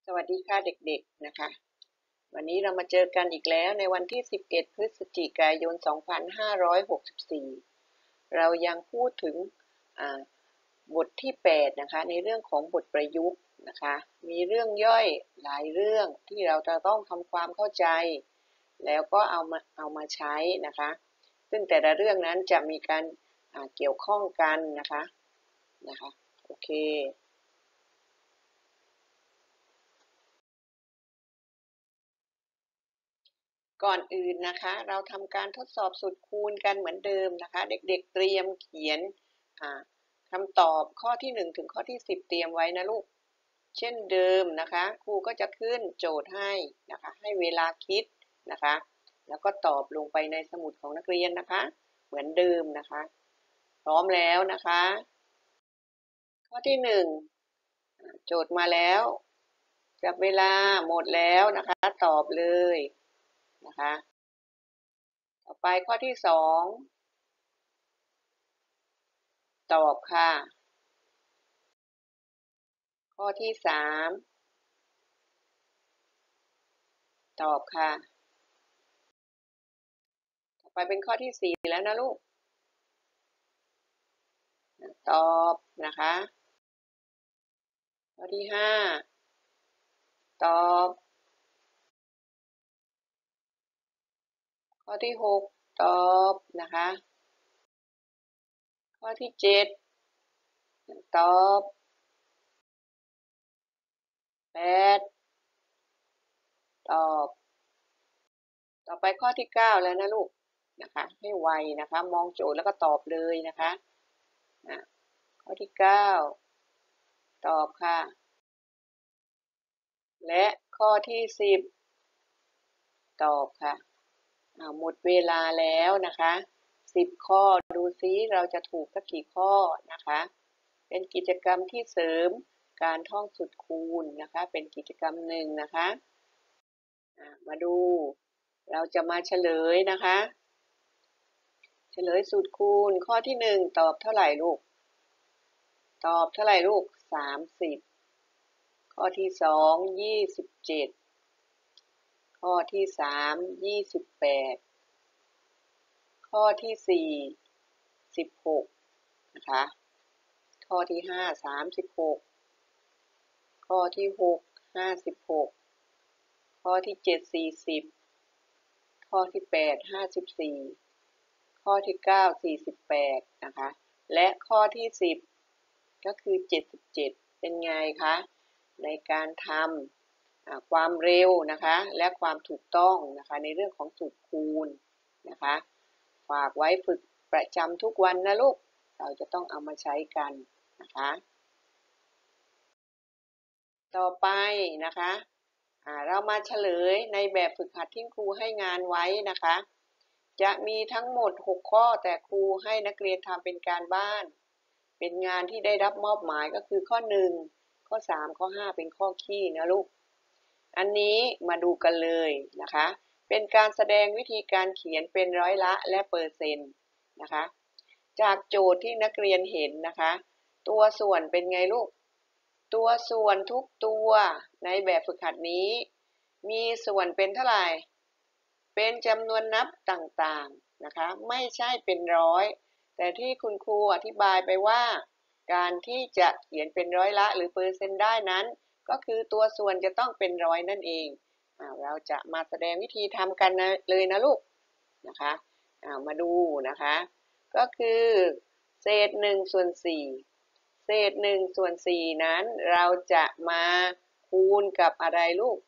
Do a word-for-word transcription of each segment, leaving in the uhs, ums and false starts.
สวัสดีค่ะเด็กๆนะคะวันนี้เรามาเจอกันอีกแล้วในวันที่สิบเอ็ดพฤศจิกายนสองพันห้าร้อยหกสิบสี่เรายังพูดถึงบทที่แปดนะคะในเรื่องของบทประยุกต์นะคะมีเรื่องย่อยหลายเรื่องที่เราจะต้องทำความเข้าใจแล้วก็เอามาเอามาใช้นะคะซึ่งแต่ละเรื่องนั้นจะมีการเกี่ยวข้องกันนะคะนะคะโอเคก่อนอื่นนะคะเราทำการทดสอบสูตรคูณกันเหมือนเดิมนะคะเด็กๆเตรียมเขียนคำตอบข้อที่หนึ่งถึงข้อที่สิบเตรียมไว้นะลูกเช่นเดิมนะคะครูก็จะขึ้นโจทย์ให้นะคะให้เวลาคิดนะคะแล้วก็ตอบลงไปในสมุดของนักเรียนนะคะเหมือนเดิมนะคะพร้อมแล้วนะคะข้อที่หนึ่งโจทย์มาแล้วจับเวลาหมดแล้วนะคะตอบเลยนะคะต่อไปข้อที่สองตอบค่ะข้อที่สามตอบค่ะต่อไปเป็นข้อที่สี่แล้วนะลูกตอบนะคะข้อที่ห้าตอบข้อที่หกตอบนะคะข้อที่เจ็ดตอบแปดตอบต่อไปข้อที่เก้าแล้วนะลูกนะคะให้ไวนะคะมองโจทย์แล้วก็ตอบเลยนะคะข้อที่เก้าตอบค่ะและข้อที่สิบตอบค่ะหมดเวลาแล้วนะคะสิบข้อดูซิเราจะถูกสักกี่ข้อนะคะเป็นกิจกรรมที่เสริมการท่องสูตรคูณนะคะเป็นกิจกรรมหนึ่งนะคะมาดูเราจะมาเฉลยนะคะเฉลยสูตรคูณข้อที่หนึ่งตอบเท่าไหร่ลูกตอบเท่าไหร่ลูกสามสิบข้อที่สองยี่สิบเจ็ดข้อที่สามยี่สิบแปดข้อที่สี่สิบหกนะคะข้อที่ห้าสามสิบหกข้อที่หกห้าสิบหกข้อที่เจ็ดสี่สิบข้อที่แปดห้าสิบสี่ข้อที่เก้าสี่สิบแปดนะคะและข้อที่สิบก็คือเจ็ดสิบเจ็ดเป็นไงคะในการทำความเร็วนะคะและความถูกต้องนะคะในเรื่องของสูตรคูณนะคะฝากไว้ฝึกประจำทุกวันนะลูกเราจะต้องเอามาใช้กันนะคะต่อไปนะคะเรามาเฉลยในแบบฝึกหัดที่ครูให้งานไว้นะคะจะมีทั้งหมดหกข้อแต่ครูให้นักเรียนทำเป็นการบ้านเป็นงานที่ได้รับมอบหมายก็คือข้อหนึ่งข้อสามข้อห้าเป็นข้อขี้นะลูกอันนี้มาดูกันเลยนะคะเป็นการแสดงวิธีการเขียนเป็นร้อยละและเปอร์เซ็นต์นะคะจากโจทย์ที่นักเรียนเห็นนะคะตัวส่วนเป็นไงลูกตัวส่วนทุกตัวในแบบฝึกหัดนี้มีส่วนเป็นเท่าไหร่เป็นจำนวนนับต่างๆนะคะไม่ใช่เป็นร้อยแต่ที่คุณครูอธิบายไปว่าการที่จะเขียนเป็นร้อยละหรือเปอร์เซ็นต์ได้นั้นก็คือตัวส่วนจะต้องเป็นร้อยนั่นเองเราจะมาแสดงวิธีทำกันเลยนะลูกนะคะมาดูนะคะก็คือเศษหนึ่งส่วนสี่เศษหนึ่งส่วนสี่นั้นเราจะมาคูณกับอะไรลูก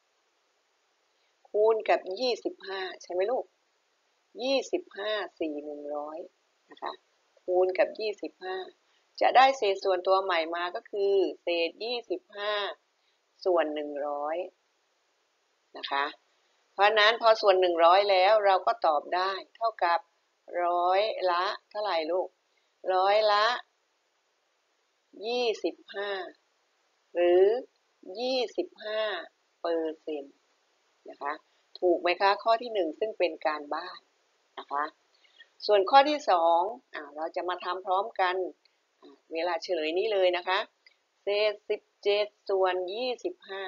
คูณกับยี่สิบห้าใช่ไหมลูกยี่สิบห้า สี่ หนึ่งร้อยนะคะคูณกับยี่สิบห้าจะได้เศษส่วนตัวใหม่มาก็คือเศษยี่สิบห้าส่วนหนึ่งร้อยนะคะเพราะนั้นพอส่วนหนึ่งร้อยแล้วเราก็ตอบได้เท่ากับร้อยละเท่าไหร่ลูกร้อยละยี่สิบห้าหรือยี่สิบห้าเปอร์เซ็นต์นะคะถูกไหมคะข้อที่หนึ่งซึ่งเป็นการบ้านนะคะส่วนข้อที่สองอ่าเราจะมาทำพร้อมกันเวลาเฉลยนี้เลยนะคะเศษสิบเจ็ดส่วนยี่สิบห้า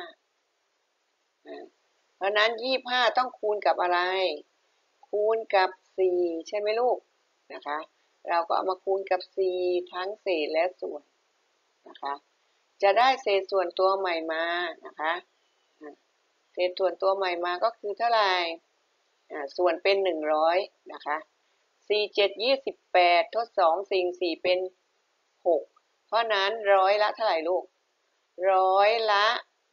เพราะนั้นยี่สิบห้าต้องคูณกับอะไรคูณกับสี่ใช่ไหมลูกนะคะเราก็เอามาคูณกับสี่ทั้งเศษและส่วนนะคะจะได้เศษส่วนตัวใหม่มานะคะเศษส่วนตัวใหม่มาก็คือเท่าไหร่ส่วนเป็นหนึ่งร้อยนะคะสี่เจ็ดยี่สิบแปดทดสองสี่สี่เป็นหกเพราะนั้นร้อยละเท่าไหร่ลูกร้อยละ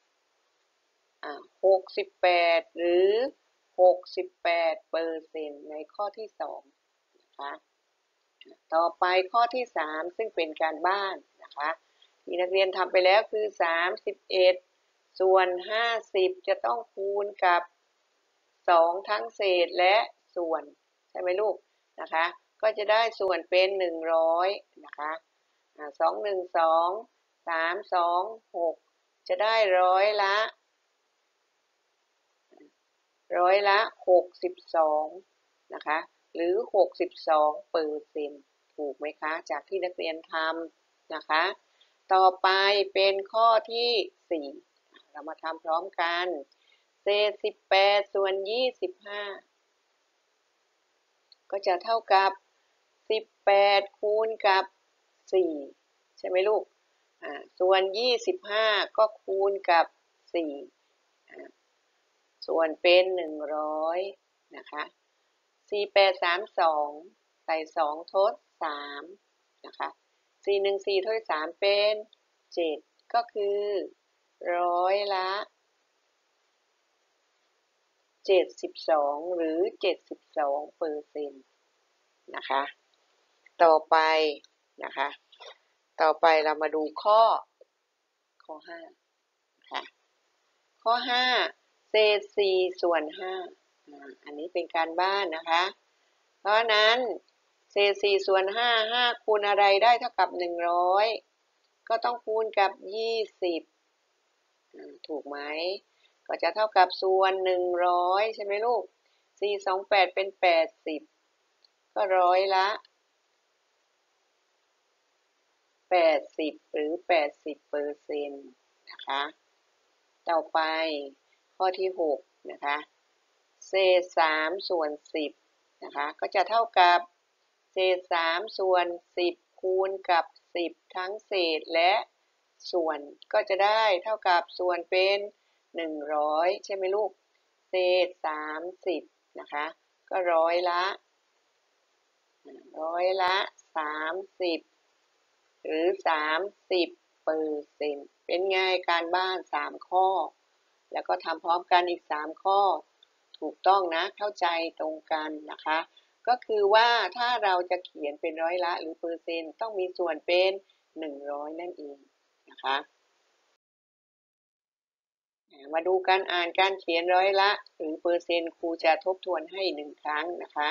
หกสิบแปดหรือหกสิบแปดเปอร์เซ็นต์ในข้อที่สองนะคะต่อไปข้อที่สามซึ่งเป็นการบ้านนะคะที่นักเรียนทำไปแล้วคือสามสิบเอ็ดส่วนห้าสิบจะต้องคูณกับสองทั้งเศษและส่วนใช่ไหมลูกนะคะก็จะได้ส่วนเป็นหนึ่งร้อยนะคะสองหนึ่งสองสามสองหกจะได้ร้อยละร้อยละหกสิบสองนะคะหรือหกสิบสองเปอร์เซ็นต์ถูกไหมคะจากที่นักเรียนทำนะคะต่อไปเป็นข้อที่สี่เรามาทำพร้อมกันเศษสิบแปดส่วนยี่สิบห้าก็จะเท่ากับสิบแปดคูณกับสี่ใช่ไหมลูกอ่าส่วนยี่สิบห้าก็คูณกับสี่อ่าส่วนเป็นหนึ่งร้อยนะคะสี่ แปด สาม สองใส่สองทดสามนะคะสี่ หนึ่ง สี่ทดสามเป็นเจ็ดก็คือร้อยละเจ็ดสิบสองหรือเจ็ดสิบสองเปอร์เซ็นต์นะคะต่อไปนะคะต่อไปเรามาดูข้อข้อห้าค่ะข้อห้าเศษสี่ส่วนห้าอันนี้เป็นการบ้านนะคะเพราะนั้นเศษสี่ส่วนห้า ห้าคูณอะไรได้เท่ากับหนึ่งร้อยก็ต้องคูณกับยี่สิบถูกไหมก็จะเท่ากับส่วนหนึ่งร้อยใช่ไหมลูกสี่ สอง แปดเป็นแปดสิบก็ร้อยละแปดสิบหรือแปดสิบเปอร์เซ็นต์นะคะต่อไปข้อที่หกนะคะเศษสามส่วนสิบนะคะก็จะเท่ากับเศษสามส่วนสิบคูณกับสิบทั้งเศษและส่วนก็จะได้เท่ากับส่วนเป็นหนึ่งร้อยใช่ไหมลูกเศษสามสิบนะคะก็ร้อยละร้อยละสามสิบหรือสามสิบเปอร์เซ็นต์เป็นไงการบ้านสามข้อแล้วก็ทำพร้อมกันอีกสามข้อถูกต้องนะเข้าใจตรงกันนะคะก็คือว่าถ้าเราจะเขียนเป็นร้อยละหรือเปอร์เซ็นต์ต้องมีส่วนเป็นหนึ่งร้อยนั่นเองนะคะมาดูการอ่านการเขียนร้อยละหรือเปอร์เซ็นต์ครูจะทบทวนให้หนึ่งครั้งนะคะ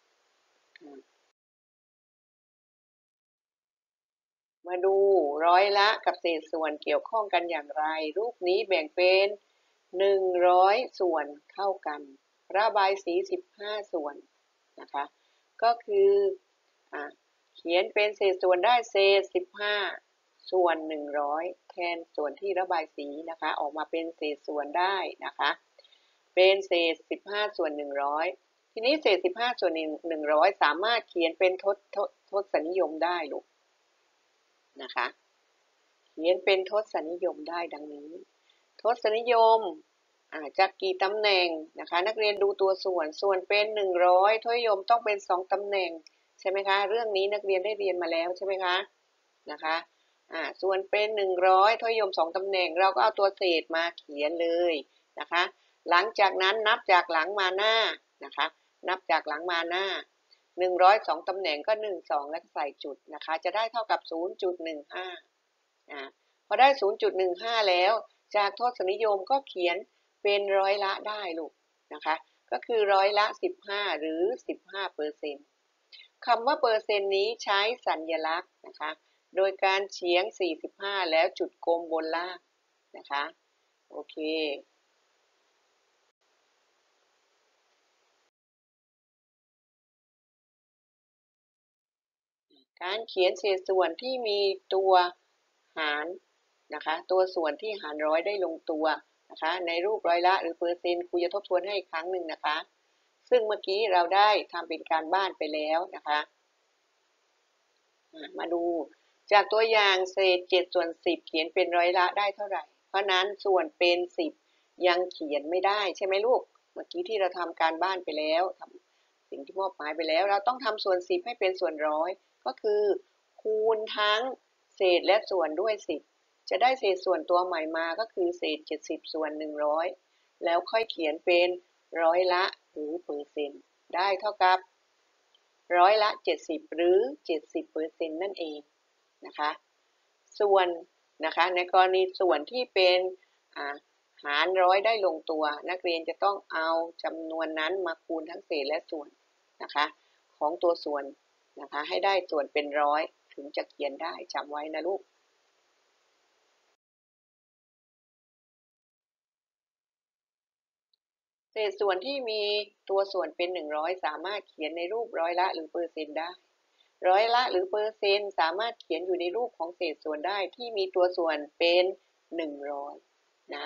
มาดูร้อยละกับเศษส่วนเกี่ยวข้องกันอย่างไรรูปนี้แบ่งเป็นหนึ่งร้อยส่วนเท่ากันระบายสีสิบห้าส่วนนะคะก็คืออ่ะเขียนเป็นเศษส่วนได้เศษสิบห้าส่วนหนึ่งร้อยแทนส่วนที่ระบายสีนะคะออกมาเป็นเศษส่วนได้นะคะเป็นเศษสิบห้าส่วนหนึ่งร้อยทีนี้เศษสิบห้าส่วนหนึ่งร้อยสามารถเขียนเป็นทศทศนิยมได้ลูกนะคะเขียนเป็นทศนิยมได้ดังนี้ทศนิยมจากกี่ตำแหน่งนะคะนักเรียนดูตัวส่วนส่วนเป็นหนึ่งร้อยทศนิยมต้องเป็นสองตำแหน่งใช่ไหมคะเรื่องนี้นักเรียนได้เรียนมาแล้วใช่ไหมคะนะคะอ่าส่วนเป็นหนึ่งร้อยทศนิยมสองตำแหน่งเราก็เอาตัวเศษมาเขียนเลยนะคะหลังจากนั้นนับจากหลังมาหน้านะคะนับจากหลังมาหน้าหนึ่งร้อยสองตำแหน่งก็หนึ่ง สองแล้วใส่จุดนะคะจะได้เท่ากับ ศูนย์จุดหนึ่งห้า อ่าพอได้ ศูนย์จุดหนึ่งห้า แล้วจากทศนิยมก็เขียนเป็นร้อยละได้ลูกนะคะก็คือร้อยละสิบห้าหรือสิบห้าเปอร์เซ็นต์คำว่าเปอร์เซ็นต์นี้ใช้สัญลักษณ์นะคะโดยการเฉียงสี่สิบห้าแล้วจุดกลมบนล่างนะคะโอเคการเขียนเศษส่วนที่มีตัวหารนะคะตัวส่วนที่หารร้อยได้ลงตัวนะคะในรูปร้อยละหรือเปอร์เซ็นต์ครูจะทบทวนให้อีกครั้งหนึ่งนะคะซึ่งเมื่อกี้เราได้ทำเป็นการบ้านไปแล้วนะคะมาดูจากตัวอย่างเศษเจ็ดส่วนสิบเขียนเป็นร้อยละได้เท่าไหร่เพราะนั้นส่วนเป็นสิบยังเขียนไม่ได้ใช่ไหมลูกเมื่อกี้ที่เราทำการบ้านไปแล้วทำสิ่งที่มอบหมายไปแล้วเราต้องทำส่วนสิบให้เป็นส่วนร้อยก็คือคูณทั้งเศษและส่วนด้วยสิบจะได้เศษส่วนตัวใหม่มาก็คือเศษเจ็ดสิบส่วนหนึ่งร้อยแล้วค่อยเขียนเป็นร้อยละหรือเปอร์เซ็นต์ได้เท่ากับร้อยละเจ็ดสิบหรือเจ็ดสิบเปอร์เซ็นต์นั่นเองนะคะส่วนนะคะในกรณีส่วนที่เป็นหารร้อยได้ลงตัวนักเรียนจะต้องเอาจำนวนนั้นมาคูณทั้งเศษและส่วนนะคะของตัวส่วนนะคะให้ได้ส่วนเป็นร้อยถึงจะเขียนได้จำไว้นะลูกเศษส่วนที่มีตัวส่วนเป็นหนึ่งร้อยสามารถเขียนในรูปร้อยละหรือเปอร์เซ็นต์ได้ร้อยละหรือเปอร์เซ็นต์สามารถเขียนอยู่ในรูปของเศษส่วนได้ที่มีตัวส่วนเป็นหนึ่งร้อยนะ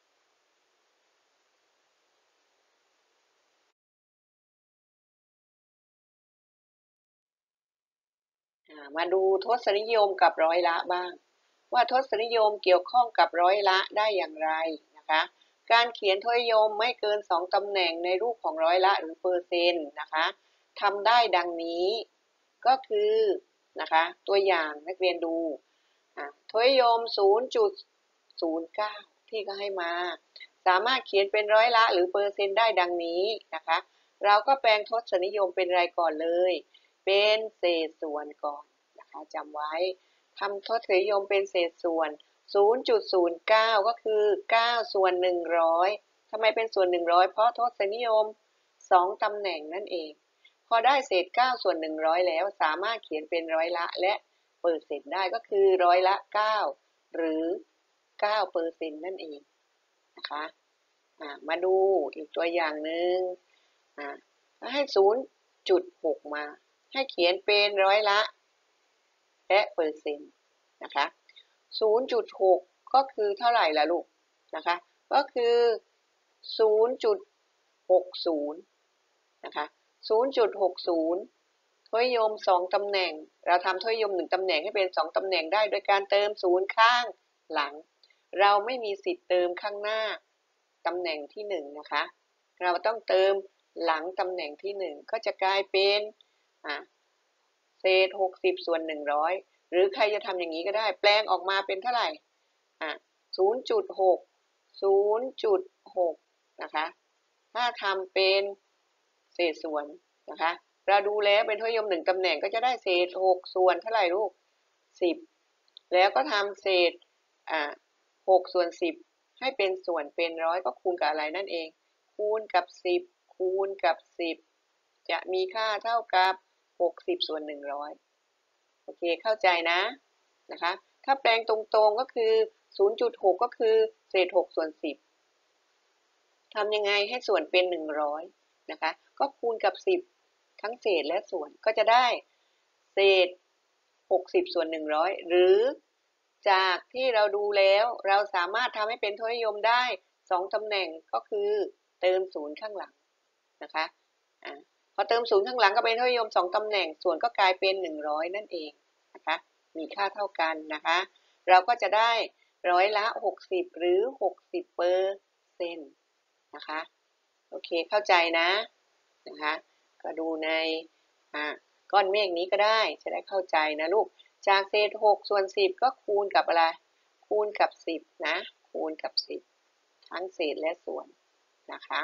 มาดูทศนิยมกับร้อยละบ้างว่าทศนิยมเกี่ยวข้องกับร้อยละได้อย่างไรนะคะการเขียนทศนิยมไม่เกินสองตำแหน่งในรูปของร้อยละหรือเปอร์เซ็นต์นะคะทำได้ดังนี้ก็คือนะคะตัวอย่างนักเรียนดูทศนิยม ศูนย์จุดศูนย์เก้า ที่ก็ให้มาสามารถเขียนเป็นร้อยละหรือเปอร์เซ็นต์ได้ดังนี้นะคะเราก็แปลงทศนิยมเป็นอะไรก่อนเลยเป็นเศษส่วนก่อนนะคะจำไว้ทำทศนิยมเป็นเศษส่วน ศูนย์จุดศูนย์เก้า ก็คือเก้าส่วนหนึ่งร้อยทำไมเป็นส่วนหนึ่งร้อยเพราะทศนิยมสองตำแหน่งนั่นเองพอได้เศษเก้าส่วนหนึ่งร้อยแล้วสามารถเขียนเป็นร้อยละและเปอร์เซ็นต์ได้ก็คือร้อยละเก้าหรือเก้าเปอร์เซ็นต์นั่นเองนะคะมาดูอีกตัวอย่างหนึ่งให้ ศูนย์จุดหก มาให้เขียนเป็นร้อยละและเปอร์เซ็นต์นะคะ ศูนย์จุดหก ก็คือเท่าไหร่ล่ะลูกนะคะก็คือ ศูนย์จุดหกศูนย์ นะคะ ศูนย์จุดหกศูนย์ ทศนิยมสองตำแหน่งเราทำทศนิยมหนึ่งตำแหน่งให้เป็นสองตำแหน่งได้โดยการเติมศูนย์ข้างหลังเราไม่มีสิทธิ์เติมข้างหน้าตำแหน่งที่หนึ่งนะคะเราต้องเติมหลังตำแหน่งที่หนึ่งก็จะกลายเป็นเศษหกสิบส่วนหนึ่งร้อยหรือใครจะทำอย่างนี้ก็ได้แปลงออกมาเป็นเท่าไหร่อ่ะ ศูนย์จุดหก ศูนย์จุดหก นะคะถ้าทำเป็นเศษส่วนนะคะเราดูแล้วเป็นทศนิยมหนึ่งตำแหน่งก็จะได้เศษหกส่วนเท่าไหร่ลูกสิบแล้วก็ทำเศษอ่าหกส่วนสิบให้เป็นส่วนเป็นร้อยก็คูณกับอะไรนั่นเองคูณกับสิบคูณกับสิบจะมีค่าเท่ากับหกสิบส่วนหนึ่งร้อยโอเคเข้าใจนะนะคะถ้าแปลงตรงๆก็คือ ศูนย์จุดหก ก็คือเศษหกส่วนสิบทำยังไงให้ส่วนเป็นหนึ่งร้อยนะคะก็คูณกับสิบทั้งเศษและส่วนก็จะได้เศษหกสิบส่วนหนึ่งร้อยหรือจากที่เราดูแล้วเราสามารถทำให้เป็นทศนิยมได้สองตำแหน่งก็คือเติมศูนย์ข้างหลังนะคะอ่าพอเติมศูนย์ข้างหลังก็เป็นทศนิยมสองตำแหน่งส่วนก็กลายเป็นหนึ่งร้อยนั่นเองนะคะมีค่าเท่ากันนะคะเราก็จะได้ร้อยละหกสิบหรือหกสิบเปอร์เซ็นต์นะคะโอเคเข้าใจนะนะคะก็ดูในก้อนเมฆนี้ก็ได้จะได้เข้าใจนะลูกจากเศษหกส่วนสิบก็คูณกับอะไรคูณกับสิบนะคูณกับสิบทั้งเศษและส่วนนะคะ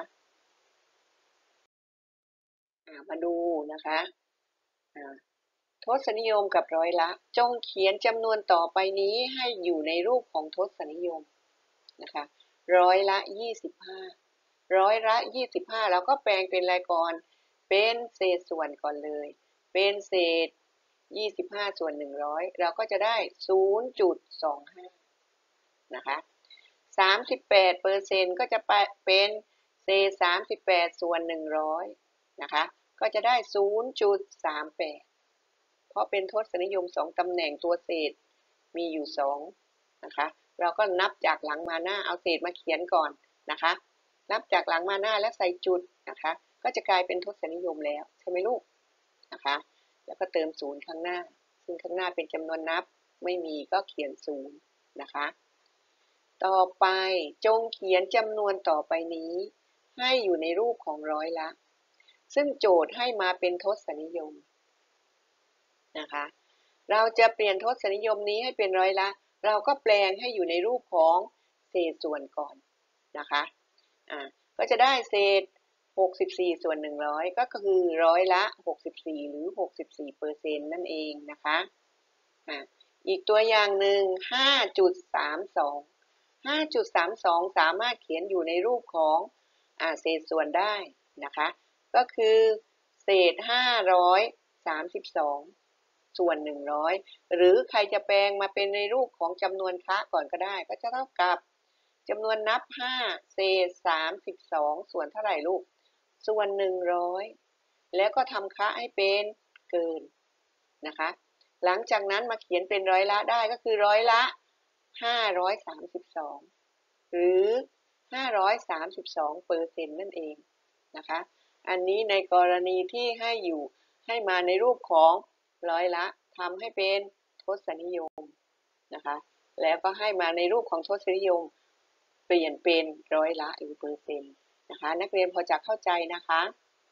มาดูนะคะทศนิยมกับร้อยละจงเขียนจำนวนต่อไปนี้ให้อยู่ในรูปของทศนิยมนะคะร้อยละยี่สิบห้าร้อยละยี่สิบห้าเราก็แปลงเป็นรายก่อนเป็นเศษส่วนก่อนเลยเป็นเศษยี่สิบห้าส่วนหนึ่งร้อยเราก็จะได้ ศูนย์จุดสองห้า นะคะสามสิบแปดเปอร์เซ็นต์ก็จะเป็นเศษสามสิบแปดส่วนหนึ่งร้อยนะคะก็จะได้ ศูนย์จุดสามแปด เพราะเป็นทศนิยมสองตำแหน่งตัวเศษมีอยู่สองนะคะเราก็นับจากหลังมาหน้าเอาเศษมาเขียนก่อนนะคะนับจากหลังมาหน้าแล้วใส่จุดนะคะก็จะกลายเป็นทศนิยมแล้วใช่ไหมลูกนะคะแล้วก็เติมศูนย์ข้างหน้าซึ่งข้างหน้าเป็นจำนวนนับไม่มีก็เขียนศูนย์นะคะต่อไปจงเขียนจำนวนต่อไปนี้ให้อยู่ในรูปของร้อยละซึ่งโจทย์ให้มาเป็นทศนิยมนะคะเราจะเปลี่ยนทศนิยมนี้ให้เป็นร้อยละเราก็แปลงให้อยู่ในรูปของเศษส่วนก่อนนะคะอ่าก็จะได้เศษหกสิบสี่ส่วนหนึ่งร้อยก็คือร้อยละหกสิบสี่หรือหกสิบสี่เปอร์เซ็นต์นั่นเองนะคะอ่าอีกตัวอย่างหนึ่ง ห้าจุดสามสอง ห้าจุดสามสอง สามารถเขียนอยู่ในรูปของอ่าเศษส่วนได้นะคะก็คือเศษห้าร้อยสามสิบสองส่วนหนึ่งร้อยหรือใครจะแปลงมาเป็นในรูปของจำนวนคะก่อนก็ได้ก็จะเท่ากับจำนวนนับห้าเศษสามสิบสองส่วนเท่าไหร่ลูกส่วนหนึ่งร้อยแล้วก็ทำคะให้เป็นเกินนะคะหลังจากนั้นมาเขียนเป็นร้อยละได้ก็คือร้อยละห้าร้อยสามสิบสองหรือห้าร้อยสามสิบสองเปอร์เซ็นต์นั่นเองนะคะอันนี้ในกรณีที่ให้อยู่ให้มาในรูปของร้อยละทำให้เป็นทศนิยมนะคะแล้วก็ให้มาในรูปของทศนิยมเปลี่ยนเป็นร้อยละหรือเปอร์เซ็นต์นะคะนักเรียนพอจะเข้าใจนะคะ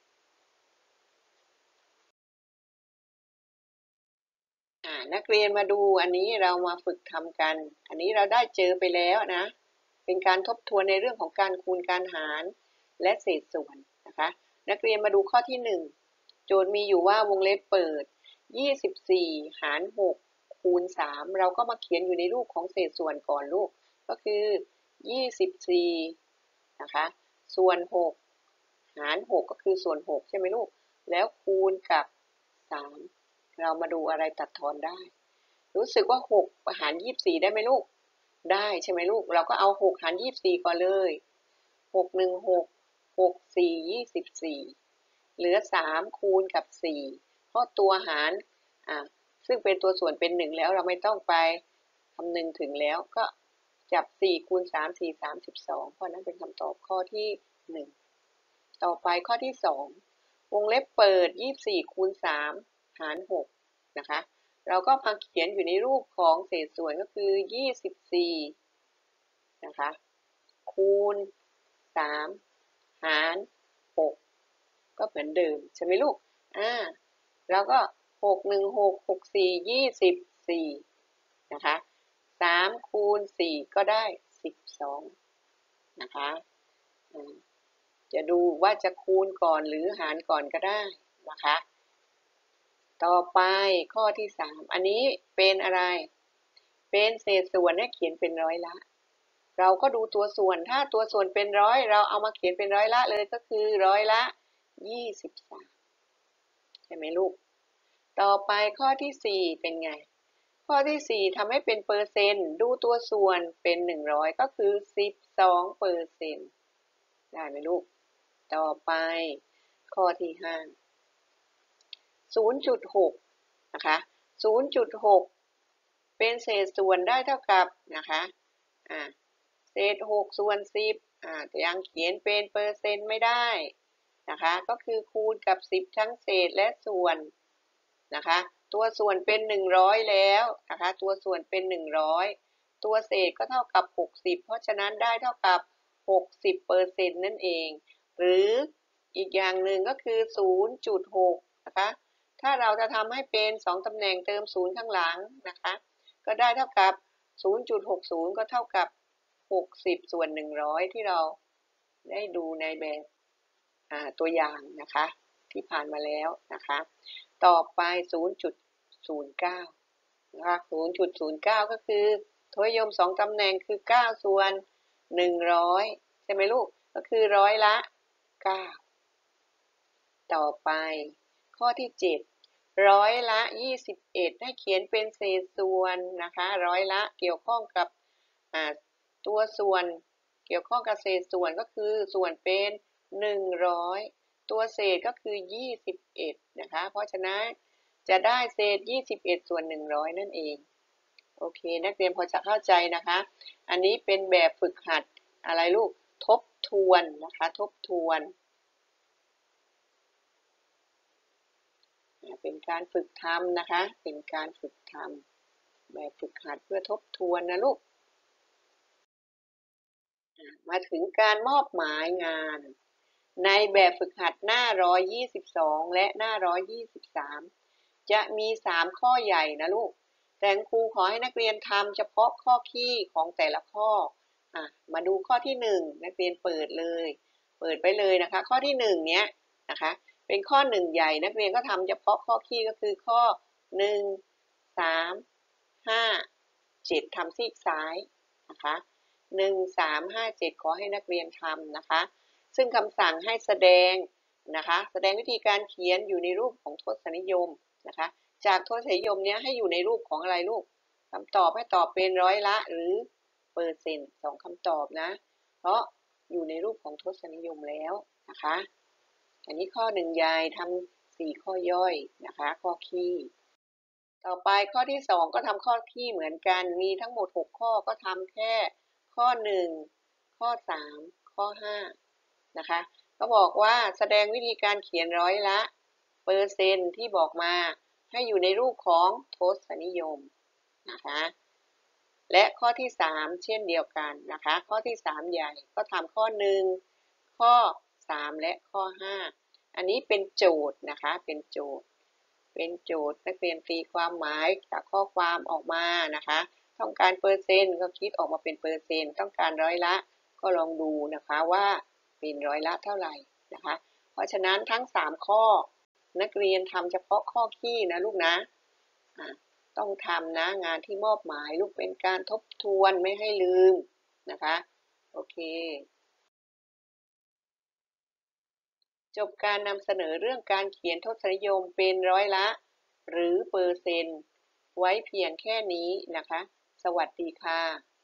นักเรียนมาดูอันนี้เรามาฝึกทำกันอันนี้เราได้เจอไปแล้วนะเป็นการทบทวนในเรื่องของการคูณการหารและเศษส่วนนะคะนักเรียนมาดูข้อที่หนึ่งโจทย์มีอยู่ว่าวงเล็บเปิดยี่สิบสี่หารหกคูณสามเราก็มาเขียนอยู่ในรูปของเศษส่วนก่อนลูกก็คือยี่สิบสี่นะคะส่วนหกหารหกก็คือส่วนหกใช่ไหมลูกแล้วคูณกับสามเรามาดูอะไรตัดทอนได้รู้สึกว่าหกหารยี่สิบสี่ได้ไหมลูกได้ใช่ไหมลูกเราก็เอาหกหารยี่สิบสี่ก่อนเลยหก หนึ่ง หก หก สี่ ยี่สิบสี่เหลือสามคูณกับสี่เพราะตัวหารอ่าซึ่งเป็นตัวส่วนเป็นหนึ่งแล้วเราไม่ต้องไปคำนึงถึงแล้วก็จับสี่คูณสาม สี่ สามสิบสองเพราะนั้นเป็นคำตอบข้อที่หนึ่งต่อไปข้อที่สองวงเล็บเปิดยี่สิบสี่คูณสามหารหกนะคะเราก็มาเขียนอยู่ในรูปของเศษส่วนก็คือยี่สิบสี่นะคะคูณสามหารหกก็เหมือนเดิมใช่ไหมลูกอ่าแล้วก็หก หนึ่ง หก หก สี่ ยี่สิบสี่นะคะสามคูณสี่ก็ได้สิบสองนะคะจะดูว่าจะคูณก่อนหรือหารก่อนก็ได้นะคะต่อไปข้อที่สามอันนี้เป็นอะไรเป็นเศษส่วนให้เขียนเป็นร้อยละเราก็ดูตัวส่วนถ้าตัวส่วนเป็นร้อยเราเอามาเขียนเป็นร้อยละเลยก็คือร้อยละยี่สิบสามใช่ไหมลูกต่อไปข้อที่สี่เป็นไงข้อที่สี่ทำให้เป็นเปอร์เซ็นต์ดูตัวส่วนเป็นหนึ่งร้อยก็คือสิบสองเปอร์เซ็นต์ได้ไหมลูกต่อไปข้อที่ห้า ศูนย์จุดหก นะคะ ศูนย์จุดหก เป็นเศษส่วนได้เท่ากับนะคะอ่าเศษหกส่วนสิบอ่าแต่ยังเขียนเป็นเปอร์เซ็นต์ไม่ได้นะคะก็คือคูณกับสิบทั้งเศษและส่วนนะคะตัวส่วนเป็นหนึ่งร้อยแล้วนะคะตัวส่วนเป็นหนึ่งร้อยตัวเศษก็เท่ากับหกสิบเพราะฉะนั้นได้เท่ากับหกสิบเปอร์เซ็นต์นั่นเองหรืออีกอย่างหนึ่งก็คือ ศูนย์จุดหก นะคะถ้าเราจะทำให้เป็นสองตำแหน่งเติมศูนย์ข้างหลังนะคะก็ได้เท่ากับ ศูนย์จุดหกศูนย์ ก็เท่ากับหกสิบส่วนหนึ่งร้อยที่เราได้ดูในแบบตัวอย่างนะคะที่ผ่านมาแล้วนะคะต่อไป ศูนย์จุดศูนย์เก้า นะคะ ศูนย์จุดศูนย์เก้า ก็คือทศนิยมสองตำแหน่งคือเก้าส่วนหนึ่งร้อยใช่ไหมลูกก็คือร้อยละเก้าต่อไปข้อที่เจ็ดร้อยละยี่สิบเอ็ดให้เขียนเป็นเศษส่วนนะคะร้อยละเกี่ยวข้องกับตัวส่วนเกี่ยวข้องกับเศษส่วนก็คือส่วนเป็นหนึ่งร้อยตัวเศษก็คือยี่สิบเอ็ดนะคะเพราะฉะนั้นจะได้เศษยี่สิบเอ็ดส่วนหนึ่งร้อยนั่นเองโอเคนักเรียนพอจะเข้าใจนะคะอันนี้เป็นแบบฝึกหัดอะไรลูกทบทวนนะคะทบทวนเป็นการฝึกทำนะคะเป็นการฝึกทำแบบฝึกหัดเพื่อทบทวนนะลูกมาถึงการมอบหมายงานในแบบฝึกหัดหน้าหนึ่งร้อยยี่สิบสองและหน้าหนึ่งร้อยยี่สิบสามจะมีสามข้อใหญ่นะลูกแต่ครูขอให้นักเรียนทำเฉพาะข้อคี่ของแต่ละข้ออ่ะมาดูข้อที่หนึ่งนักเรียนเปิดเลยเปิดไปเลยนะคะข้อที่หนึ่งเนี้ยนะคะเป็นข้อหนึ่งใหญ่นักเรียนก็ทำเฉพาะข้อคี่ก็คือข้อหนึ่ง สาม ห้า เจ็ดทำซีกซ้ายนะคะหนึ่ง สาม ห้า เจ็ดขอให้นักเรียนทำนะคะซึ่งคำสั่งให้แสดงนะคะแสดงวิธีการเขียนอยู่ในรูปของทศนิยมนะคะจากทศนิยมนี้ให้อยู่ในรูปของอะไรลูกคำตอบให้ตอบเป็นร้อยละหรือเปอร์เซ็นต์สองคำตอบนะเพราะอยู่ในรูปของทศนิยมแล้วนะคะอันนี้ข้อหนึ่งใหญ่ทำสี่ข้อย่อยนะคะข้อคี่ต่อไปข้อที่สองก็ทำข้อคี่เหมือนกันมีทั้งหมดหกข้อก็ทำแค่ข้อหนึ่งข้อสามข้อห้านะคะก็บอกว่าแสดงวิธีการเขียนร้อยละเปอร์เซ็นต์ที่บอกมาให้อยู่ในรูปของทศนิยมนะคะและข้อที่สามเช่นเดียวกันนะคะข้อที่สามใหญ่ก็ทำข้อหนึ่งข้อสามและข้อห้าอันนี้เป็นโจทย์นะคะเป็นโจทย์เป็นโจทย์นักเรียนตีความหมายจากข้อความออกมานะคะต้องการเปอร์เซ็นต์ก็คิดออกมาเป็นเปอร์เซ็นต์ต้องการร้อยละก็ลองดูนะคะว่าเป็นร้อยละเท่าไหร่นะคะเพราะฉะนั้นทั้งสามข้อนักเรียนทำเฉพาะข้อคี่นะลูกนะต้องทำนะงานที่มอบหมายลูกเป็นการทบทวนไม่ให้ลืมนะคะโอเคจบการนำเสนอเรื่องการเขียนทศนิยมเป็นร้อยละหรือเปอร์เซ็นต์ไว้เพียงแค่นี้นะคะสวัสดีค่ะ